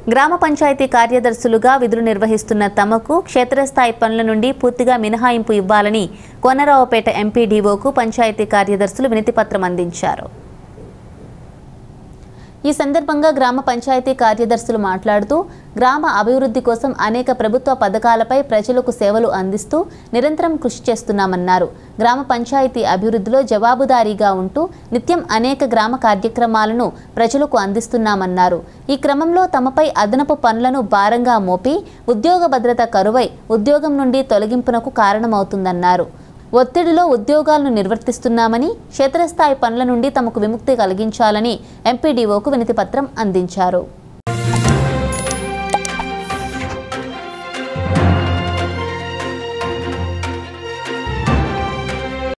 గ్రామ పంచాయతీ కార్యదర్శులుగా విధులు నిర్వహిస్తున్న తమకు క్షేత్రస్థాయి పనుల నుండి పూర్తిగా మినహాయింపు ఇవ్వాలని కోనరావుపేట ఎంపీడీఓకు పంచాయతీ కార్యదర్శులు వినతిపత్రం అందించారు. ఈ సందర్భంగా గ్రామ పంచాయతీ కార్యదర్శులు మాట్లాడుతూ గ్రామ అభివృద్ధి కోసం అనేక ప్రభుత్వ పథకాలపై ప్రజలకు సేవలు అందిస్తూ నిరంతరం కృషి చేస్తున్నామన్నారు. గ్రామ పంచాయతీ అభివృద్ధిలో జవాబుదారీగా ఉంటూ నిత్యం అనేక గ్రామ కార్యక్రమాలను ప్రజలకు అందిస్తున్నామన్నారు. ఈ క్రమంలో తమపై అదనపు పనులను భారంగా మోపి ఉద్యోగ భద్రత కరువై ఉద్యోగం నుండి తొలగింపునకు కారణమవుతుందన్నారు. ఒత్తిడిలో ఉద్యోగాలను నిర్వర్తిస్తున్నామని, క్షేత్రస్థాయి పనుల నుండి తమకు విముక్తి కలిగించాలని ఎంపీడీఓకు వినతిపత్రం అందించారు.